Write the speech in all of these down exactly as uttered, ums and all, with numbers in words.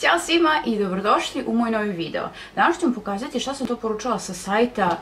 Ćao svima i dobrodošli u moj novi video. Danas ću vam pokazati šta sam to poručila sa sajta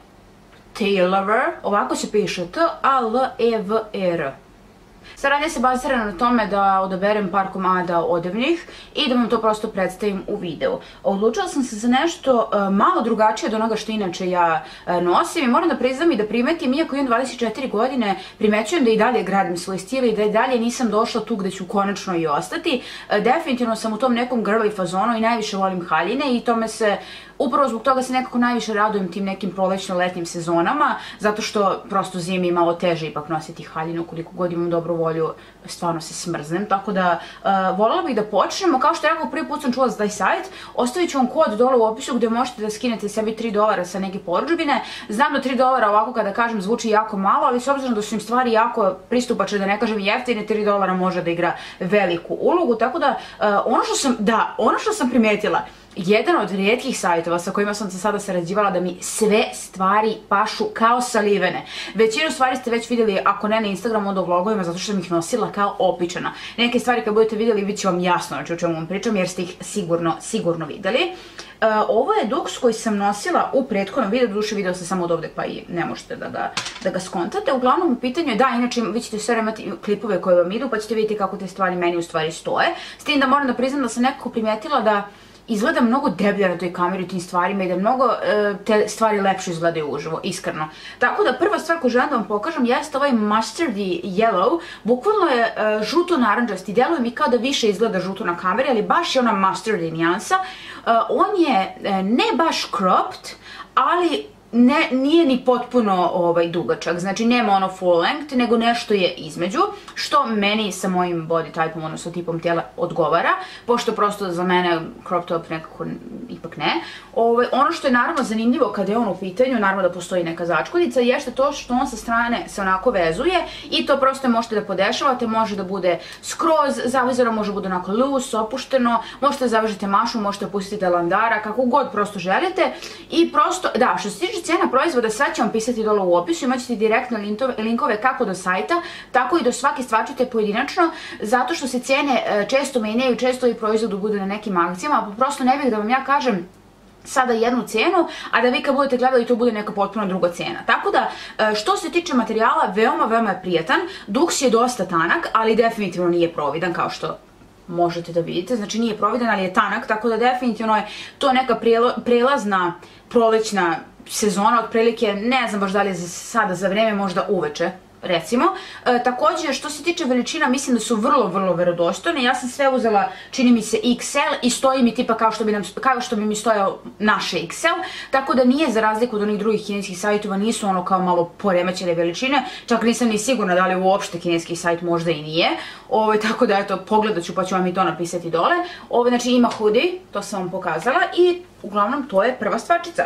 Tailover. Ovako se piše T A L E V E R. Saradnja se bazira na tome da odaberem par komada odevnih i da vam to prosto predstavim u videu. Odlučila sam se za nešto malo drugačije od onoga što inače ja nosim i moram da priznam i da primetim, iako imam dvadeset četiri godine, primećujem da i dalje gradim svoj stil i da i dalje nisam došla tu gde ću konačno i ostati. Definitivno sam u tom nekom girly fazonu i najviše volim haljine i tome se upravo zbog toga se nekako najviše radujem tim nekim prolećno-letnjim sezonama, zato što prosto zimi je malo teže ipak nositi haljinu, koliko god imam dobru volju, stvarno se smrznem, tako da voljela bih da počnemo. Kao što je rekao, prvi put sam čula za taj sajt, ostavit ću vam kod dole u opisu gde možete da skinete sebi tri dolara sa neke porudžbine. Znam da tri dolara ovako kada kažem zvuči jako malo, ali s obzirom da su im stvari jako pristupačne, da ne kažem jeftine, tri dolara može da igra veliku ulogu, tako da ono što sam, da, ono što sam primetila, jedan od rijetkih sajtova sa kojima sam se sada sarađivala da mi sve stvari pašu kao salivene. Većinu stvari ste već vidjeli, ako ne na Instagramu, onda u vlogovima, zato što sam ih nosila kao opičana. Neke stvari kad budete vidjeli, bit će vam jasno o čemu vam pričam, jer ste ih sigurno, sigurno vidjeli. Ovo je duks koji sam nosila u prethodnom videu, duše video se samo od ovde pa i ne možete da ga skontate. Uglavnom u pitanju je da, inače vi ćete sve imati klipove koje vam idu pa ćete vidjeti kako te stvari meni u stvari stoje. S tim da moram da priznam da sam nekako primetila da izgleda mnogo deblja na toj kameri u tim stvarima i da mnogo te stvari lepše izgledaju uživo, iskreno. Tako da prva stvar koju želim da vam pokažem jeste ovaj mustardy yellow, bukvalno je žuto-naranđasti, deluje mi kao da više izgleda žuto na kameri, ali baš je ona mustardy nijansa. On je ne baš cropped, ali nije ni potpuno dugačak, znači nema ono full length, nego nešto je između, što meni sa mojim body type-om, odnosno tipom tijela odgovara, pošto prosto za mene crop top nekako ipak ne. Ono što je naravno zanimljivo kada je on u pitanju, naravno da postoji neka začkoljica, jeste to što on sa strane se onako vezuje i to prosto možete da podešavate, može da bude skroz zavezano, može da bude onako loose, opušteno, možete da zavežete mašu, možete da pustite landara, kako god prosto želite i prosto, da, što se tiče cena proizvoda, sve ću vam pisati dole u opisu, imat ćete direktno linkove kako do sajta, tako i do svake stvarčite pojedinačno, zato što se cene često menjaju, često i proizvodu bude na nekim akcijama, pa prosto ne bih da vam ja kažem sada jednu cenu, a da vi kad budete gledali to bude neka potpuno druga cena. Tako da, što se tiče materijala, veoma, veoma je prijatan, duks je dosta tanak, ali definitivno nije providan, kao što možete da vidite, znači nije providan, ali je tanak, tako da definitivno je to neka prelazna prolećna sezona, otprilike, ne znam baš da li je sada za vreme, možda uveče, recimo. Također, što se tiče veličina, mislim da su vrlo, vrlo verodostojne. Ja sam sve uzela, čini mi se, iks el i stoji mi tipa kao što bi mi stojao naše iks el, tako da nije, za razliku od onih drugih kineskih sajtova, nisu ono kao malo poremećene veličine, čak nisam ni sigurna da li uopšte kineski sajt, možda i nije, tako da, eto, pogledat ću pa ću vam i to napisati dole. Znači, ima hoodie, to sam vam pokazala i uglavnom to je prva stvarčica.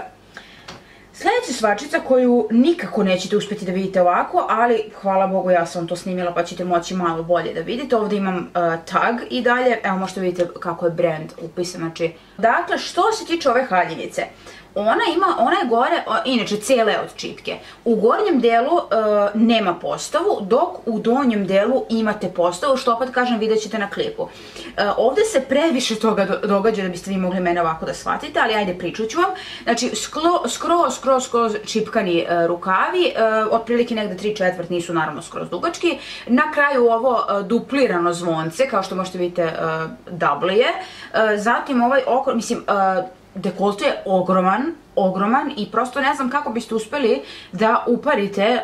Sljedeća stvarčica koju nikako nećete uspjeti da vidite ovako, ali hvala Bogu ja sam to snimila pa ćete moći malo bolje da vidite. Ovdje imam tag i dalje, evo možete vidjeti kako je brand upisan. Znači, dakle, što se tiče ove haljinice, ona ima, ona je gore, inače cijele od čipke. U gornjem delu nema postavu, dok u donjem delu imate postavu, što opet kažem vidjet ćete na klipu. Ovdje se previše toga događa da biste vi mogli mene ovako da shvatite, ali ajde pričat ću vam. Znači, skroz, skroz, skroz čipkani rukavi, otprilike negde tri četvrt, nisu naravno skroz dugački. Na kraju ovo duplirano zvonce, kao što možete vidite double je. Zatim ovaj oko, mislim, dekolte je ogroman, ogroman i prosto ne znam kako biste uspeli da uparite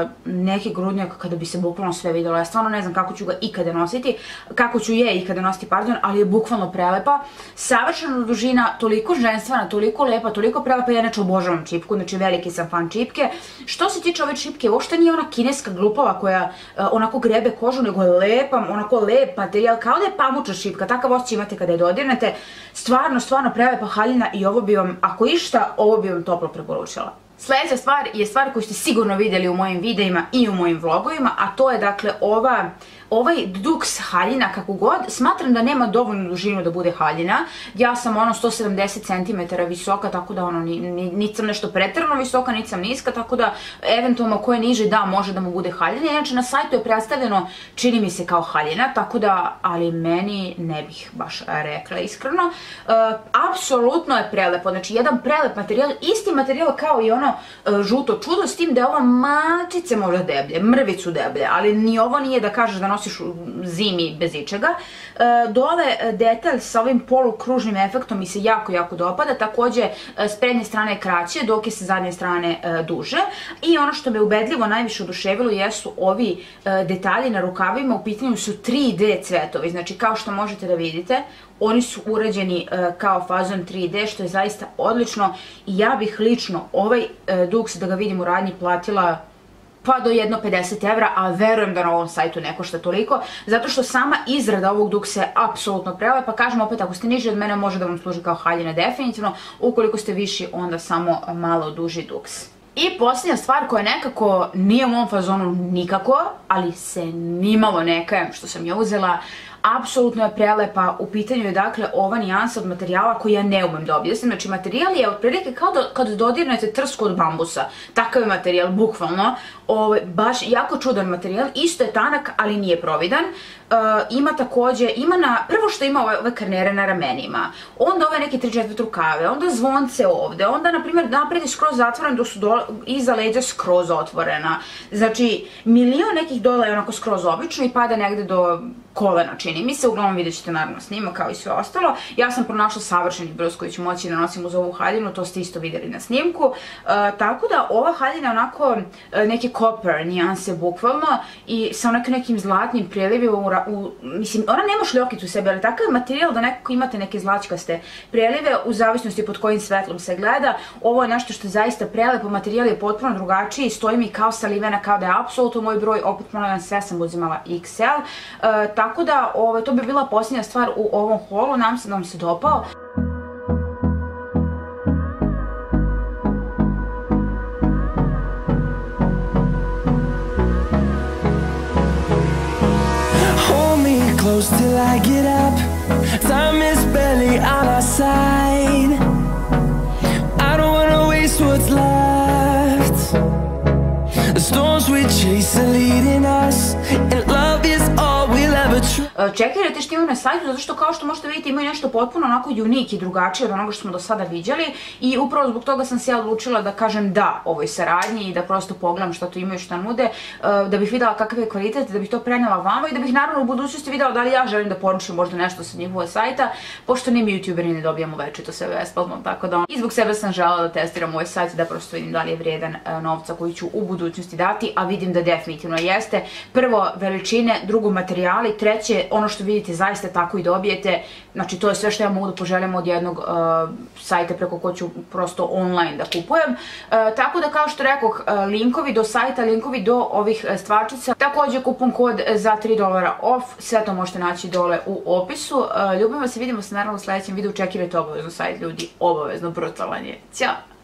neki grudnjak kada bi se bukvalno sve vidjelo. Ja stvarno ne znam kako ću ga ikada nositi, kako ću je ikada nositi, pardon, ali je bukvalno prelepa. Savršena dužina, toliko ženstvena, toliko lepa, toliko prelepa, ja inače obožavam čipku, znači veliki sam fan čipke. Što se tiče ove čipke, uopšte nije ona kineska glupava koja onako grebe kožu, nego je lepa, onako lep materijal, kao da je pamuča čipka, takav osjećaj imate kada je dodirnete. Stvarno, stvarno prelepa haljina i ovo bi vam, ako išta, ovo bi vam toplo preporučila. Sljedeća stvar je stvar koju ste sigurno vidjeli u mojim videima i u mojim vlogovima, a to je dakle ova ovaj duks haljina, kako god, smatram da nema dovoljnu dužinu da bude haljina. Ja sam ono sto sedamdeset centimetara visoka, tako da ono, niti sam nešto pretjerano visoka, niti sam niska, tako da eventualno ko je niži, da, može da mu bude haljina. Inače, na sajtu je predstavljeno, čini mi se, kao haljina, tako da, ali meni ne bih baš rekla iskreno. Apsolutno je prelepo, znači jedan prelep materijal, isti materijal kao i ono žuto čudo, s tim da je ovo mačice možda deblje, mrvicu deblje, ali ni ovo nije da kažeš da nosiš u zimi bez ičega. Dole detalj sa ovim polukružnim efektom mi se jako, jako dopada. Također s prednje strane je kraće, dok je sa zadnje strane duže. I ono što me ubedljivo najviše oduševilo jesu ovi detalji na rukavima. U pitanju su tri D cvetovi. Znači, kao što možete da vidite, oni su urađeni kao fazon tri D, što je zaista odlično. I ja bih lično ovaj duks, da ga vidim u radnji, platila pa do jedno pedeset evra, a verujem da na ovom sajtu ne košta toliko, zato što sama izrada ovog duksa je apsolutno prelepa. Kažem opet, ako ste niži od mene, može da vam služi kao haljina definitivno, ukoliko ste viši, onda samo malo duži duks. I posljednja stvar koja nekako nije u ovom fazonu nikako, ali se nimalo nekajem što sam je uzela, apsolutno je prelepa. U pitanju je dakle ova nijansa od materijala koju ja ne umem da objasnim. Znači, materijal je otprilike kao kad dodirnete trsku od bambusa. Takav je materijal, bukvalno. Baš jako čudan materijal. Isto je tanak, ali nije providan. Ima također, ima na, prvo što ima ove karnere na ramenima, onda ove neke tri četvrt rukave, onda zvonce ovde, onda na primjer napred je skroz zatvoren dok su iza leđa skroz otvorena. Znači, milion nekih dola je onako skroz obično i pada negde do kolena, čini mi se. Uglavnom vidjet ćete naravno snima kao i sve ostalo. Ja sam pronašla savršeni brus koji ću moći da nosim uz ovu haljinu, to ste isto vidjeli na snimku. Tako da ova haljina onako neke copper nijanse bukvalno i sa onako nekim zlatnim prelivima. Mislim, ona nema šljokicu u sebi, ali takav je materijal da nekako imate neke zlačkaste prelive u zavisnosti pod kojim svetlom se gleda. Ovo je nešto što je zaista prelepo, materijal je potpuno drugačiji, stoji mi kao salivena, kao da je apsolutno moj broj, opet ponavljam, sve sam uzimala iks el. Tako da, to bi bila posljednja stvar u ovom holu, nadam se da vam se dopao. Close till I get up, time is barely on our side. I don't wanna waste what's left. The storms we chase are leading us, and love is all we'll ever trust. Čekirajte što imaju na sajtu, zato što kao što možete vidjeti imaju nešto potpuno onako unik i drugačije od onoga što smo do sada viđali i upravo zbog toga sam se ja odlučila da kažem da ovoj saradnji i da prosto pogledam šta tu imaju, šta nude, da bih videla kakav je kvalitet, da bih to prenela vama i da bih naravno u budućnosti videla da li ja želim da poručim možda nešto sa njihova sajta, pošto ni mi youtuberi ne dobijamo večito sve besplatno, tako da i zbog sebe sam želela da testiram ovaj sajt da prosto vidim da li je vrijedan novca koji ću u budućnosti dati, a vidim da definitivno jeste. Prvo veličine, drugo materijali, treće ono što vidite zaista tako i dobijete. Znači, to je sve što ja mogu da poželim od jednog sajta preko ko ću prosto online da kupujem. Tako da, kao što rekoh, linkovi do sajta, linkovi do ovih stvarčica, također kupon kod za tri dolara off, sve to možete naći dole u opisu. Ljubim vas i vidimo se naravno u sljedećem videu. Čekirajte obavezno sajt, ljudi, obavezno, brutalan je. Ćao!